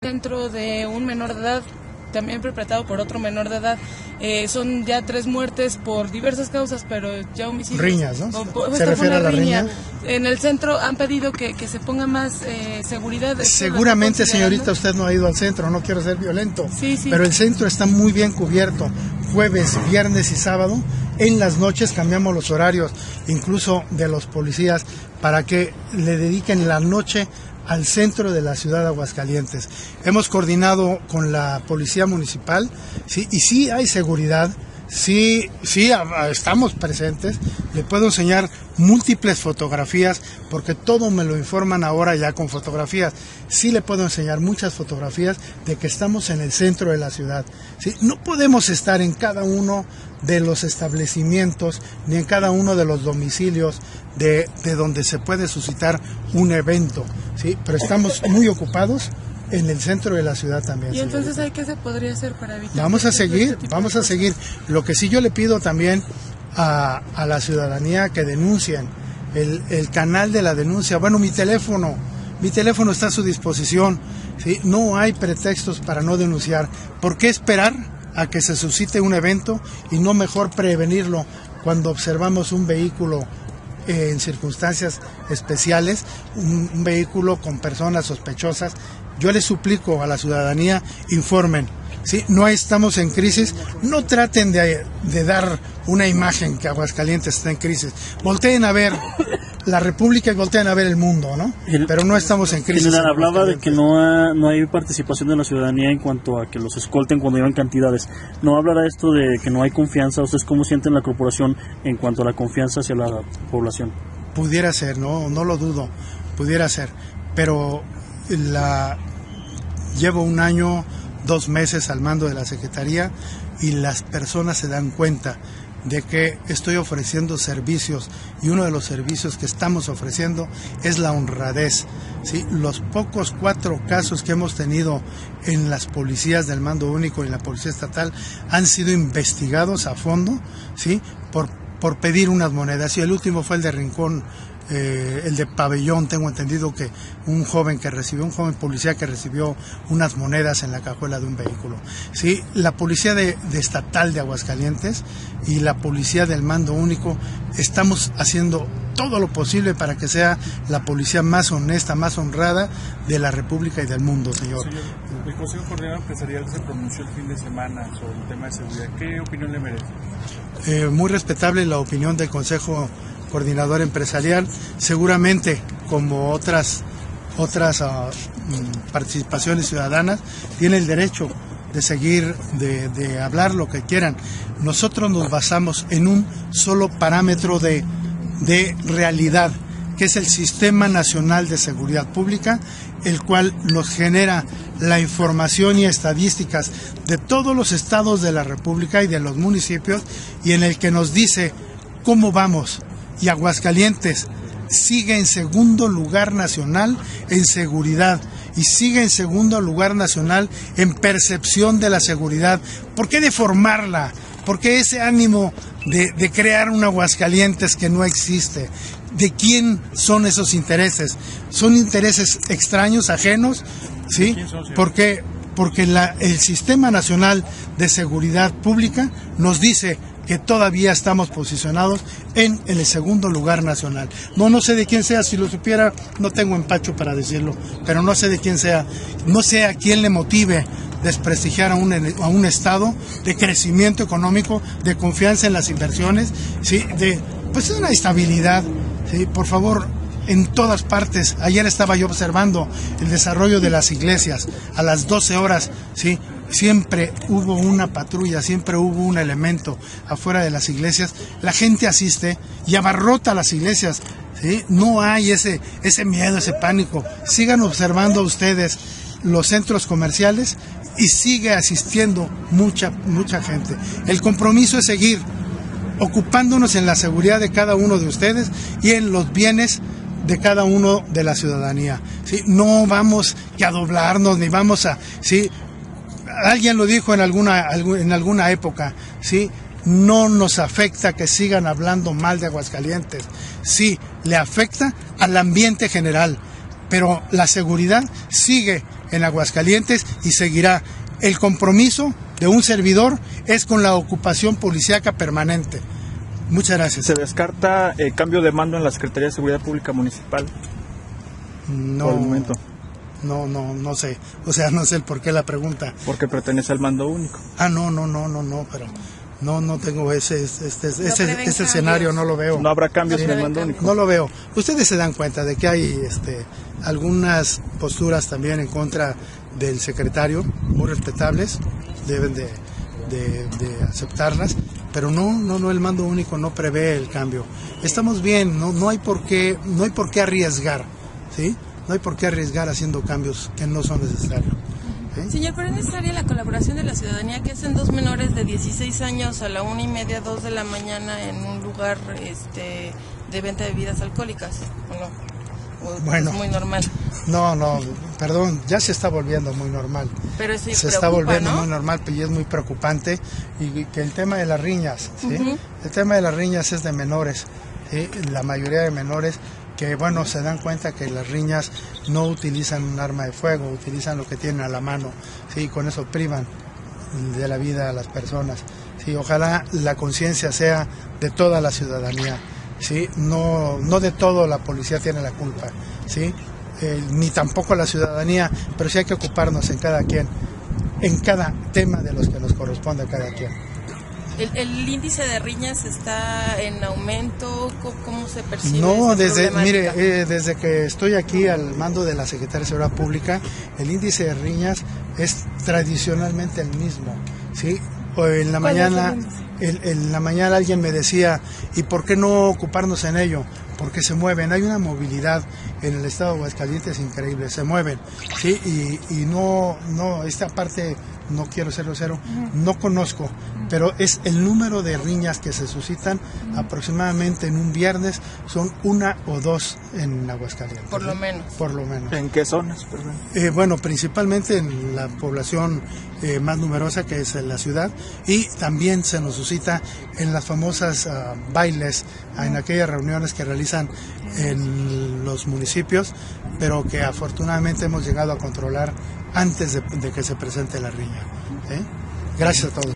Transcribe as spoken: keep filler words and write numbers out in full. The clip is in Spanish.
Dentro de un menor de edad, también perpetrado por otro menor de edad. Eh, son ya tres muertes por diversas causas, pero ya homicidios. Riñas, ¿no? O, ¿Se refiere a la riña? riña? En el centro han pedido que, que se ponga más eh, seguridad. Seguramente, señorita, usted no ha ido al centro, no quiero ser violento, sí, sí. pero el centro está muy bien cubierto. Jueves, viernes y sábado, en las noches cambiamos los horarios, incluso de los policías, para que le dediquen la noche al centro de la ciudad de Aguascalientes. Hemos coordinado con la policía municipal, sí, y sí hay seguridad, sí, sí estamos presentes. Le puedo enseñar múltiples fotografías, porque todo me lo informan ahora ya con fotografías. Sí le puedo enseñar muchas fotografías de que estamos en el centro de la ciudad. ¿Sí? No podemos estar en cada uno de los establecimientos, ni en cada uno de los domicilios de, de donde se puede suscitar un evento, ¿sí? Pero estamos muy ocupados en el centro de la ciudad también. Y entonces, ¿hay qué se podría hacer para evitar? Vamos a seguir, vamos a seguir. Lo que sí yo le pido también a, a la ciudadanía que denuncien, el, el canal de la denuncia. Bueno, mi teléfono, mi teléfono está a su disposición, ¿sí? No hay pretextos para no denunciar. ¿Por qué esperar a que se suscite un evento y no mejor prevenirlo cuando observamos un vehículo eh, en circunstancias especiales, un, un vehículo con personas sospechosas? Yo les suplico a la ciudadanía, informen, ¿sí? No estamos en crisis, no traten de, de dar una imagen que Aguascalientes está en crisis, volteen a ver la República y volteen a ver el mundo, ¿no? Pero no estamos en crisis. General, hablaba de que no, ha, no hay participación de la ciudadanía en cuanto a que los escolten cuando llevan cantidades. ¿No hablará esto de que no hay confianza? ¿Ustedes cómo sienten la corporación en cuanto a la confianza hacia la población? Pudiera ser, no, no lo dudo, pudiera ser, pero la llevo un año, dos meses al mando de la Secretaría y las personas se dan cuenta de que estoy ofreciendo servicios, y uno de los servicios que estamos ofreciendo es la honradez, ¿sí? Los pocos cuatro casos que hemos tenido en las policías del mando único y en la policía estatal han sido investigados a fondo, ¿sí? por, por pedir unas monedas, y el último fue el de Rincón, eh, el de Pabellón. Tengo entendido que un joven que recibió, un joven policía que recibió unas monedas en la cajuela de un vehículo. Sí, la policía de, de estatal de Aguascalientes y la policía del mando único estamos haciendo todo lo posible para que sea la policía más honesta, más honrada de la República y del mundo, señor. Señor, el Consejo Coordinador Empresarial se pronunció el fin de semana sobre el tema de seguridad. ¿Qué opinión le merece? Eh, muy respetable la opinión del Consejo Coordinador Empresarial. Seguramente, como otras otras uh, participaciones ciudadanas, tiene el derecho de seguir, de, de hablar lo que quieran. Nosotros nos basamos en un solo parámetro de, de realidad, que es el Sistema Nacional de Seguridad Pública, el cual nos genera la información y estadísticas de todos los estados de la República y de los municipios, y en el que nos dice cómo vamos. Y Aguascalientes sigue en segundo lugar nacional en seguridad y sigue en segundo lugar nacional en percepción de la seguridad. ¿Por qué deformarla? ¿Por qué ese ánimo de, de crear un Aguascalientes que no existe? ¿De quién son esos intereses? ¿Son intereses extraños, ajenos? ¿Sí? ¿Por qué? Porque la, el Sistema Nacional de Seguridad Pública nos dice que todavía estamos posicionados en el segundo lugar nacional. No, no sé de quién sea, si lo supiera no tengo empacho para decirlo, pero no sé de quién sea, no sé a quién le motive desprestigiar a un, a un estado de crecimiento económico, de confianza en las inversiones, ¿sí? De pues una estabilidad, ¿sí? Por favor, en todas partes. Ayer estaba yo observando el desarrollo de las iglesias a las doce horas, ¿sí? Siempre hubo una patrulla, siempre hubo un elemento afuera de las iglesias. La gente asiste y abarrota las iglesias, ¿sí? No hay ese, ese miedo, ese pánico. Sigan observando ustedes los centros comerciales y sigue asistiendo mucha, mucha gente. El compromiso es seguir ocupándonos en la seguridad de cada uno de ustedes y en los bienes de cada uno de la ciudadanía, ¿sí? No vamos a doblarnos ni vamos a, ¿sí? Alguien lo dijo en alguna, en alguna época, ¿sí? No nos afecta que sigan hablando mal de Aguascalientes, sí, le afecta al ambiente general, pero la seguridad sigue en Aguascalientes y seguirá. El compromiso de un servidor es con la ocupación policíaca permanente. Muchas gracias. ¿Se descarta eh, cambio de mando en la Secretaría de Seguridad Pública Municipal? No, por el momento. No, no, no sé. O sea, no sé el por qué la pregunta. Porque pertenece al mando único. Ah, no, no, no, no, no, pero no, no tengo ese, este, este, ese, ese escenario, no lo veo. No habrá cambios Sí, en el mando único. No lo veo. Ustedes se dan cuenta de que hay, este, algunas posturas también en contra del secretario, muy respetables, deben de, de, de aceptarlas, pero no, no, no, el mando único no prevé el cambio. Estamos bien, no, no hay por qué, no hay por qué arriesgar, ¿sí? No hay por qué arriesgar haciendo cambios que no son necesarios. ¿Sí? Señor, pero es necesaria la colaboración de la ciudadanía, que hacen dos menores de dieciséis años a la una y media, dos de la mañana en un lugar este, de venta de bebidas alcohólicas, ¿o no? ¿O Bueno, es muy normal? No, no, perdón, ya se está volviendo muy normal. Pero sí se preocupa, está volviendo ¿no? muy normal y es muy preocupante. Y que el tema de las riñas, ¿sí? Uh-huh. El tema de las riñas es de menores, ¿sí? La mayoría de menores que, bueno, se dan cuenta que las riñas no utilizan un arma de fuego, utilizan lo que tienen a la mano, ¿sí? Y con eso privan de la vida a las personas, ¿sí? Ojalá la conciencia sea de toda la ciudadanía, ¿sí? No, no de todo la policía tiene la culpa, ¿sí? Eh, ni tampoco la ciudadanía, pero sí hay que ocuparnos en cada quien, en cada tema de los que nos corresponde a cada quien. ¿El, el índice de riñas está en aumento? ¿Cómo, cómo se percibe? No, desde, mire, eh, desde que estoy aquí al mando de la Secretaría de Seguridad Pública, el índice de riñas es tradicionalmente el mismo, ¿sí? O en la mañana, el, en la mañana alguien me decía, ¿y por qué no ocuparnos en ello? Porque se mueven, hay una movilidad en el estado de Aguascalientes increíble, se mueven, ¿sí? Y, y no, no, esta parte, no quiero ser grosero, no conozco, pero es el número de riñas que se suscitan aproximadamente en un viernes, son una o dos en Aguascalientes. Por lo ¿sí? menos. Por lo menos. ¿En qué zonas? Perdón. Eh, bueno, principalmente en la población eh, más numerosa, que es en la ciudad, y también se nos suscita en las famosas uh, bailes, en aquellas reuniones que realizan en los municipios, pero que afortunadamente hemos llegado a controlar antes de, de que se presente la riña. ¿eh? Gracias a todos.